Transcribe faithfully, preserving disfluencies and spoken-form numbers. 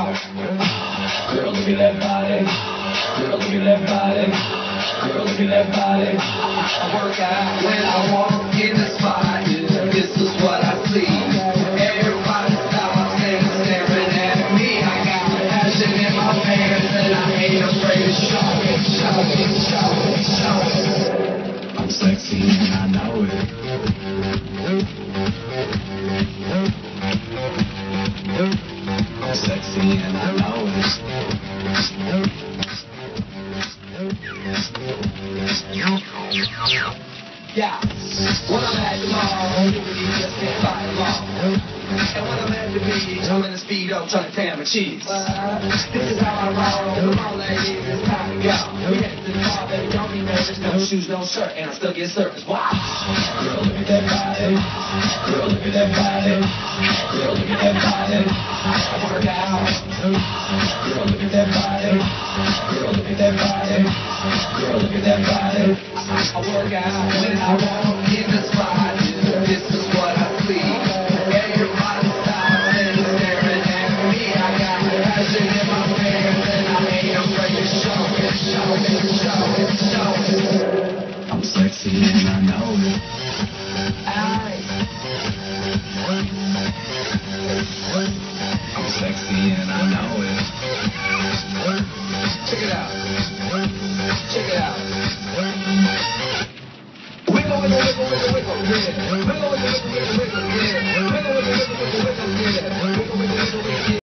Girl, look at that body. Girl, look at that body. Girl, look at that body. I work out when I walk in the spot. This is what I see. Everybody stops and staring at me. I got passion in my pants and I ain't afraid to show it, show it, show it, show it. I'm sexy and I know it. I'm sexy and I know it. Yeah, when I'm at the mall, you just can't find them all. And when I'm at the beach, I'm in the speedo trying to tan my cheeks. This is how I roll. Come on, ladies, it's time to go. We head to the bar, baby, don't be nervous. No shoes, no shirt, and I still get service. Wow. Girl, look at that body. Girl, look at that body. Girl, look at that body. I work out. Girl, look at that body. Girl, look at that body. Girl, look at that body. I work out when I walk in the spot. This is what I see. Everybody stops and is staring at me. I got passion in my pants and I ain't afraid to show it, show it, show it, show it. I'm sexy and I know it. I'm sexy and I know it. Check it out. Check it out. Wiggle, wiggle, wiggle, wiggle, wiggle, yeah. Wiggle, wiggle, wiggle, wiggle, wiggle, yeah. Wiggle, wiggle, wiggle, wiggle, wiggle, yeah. Wiggle, wiggle, wiggle, wiggle, yeah.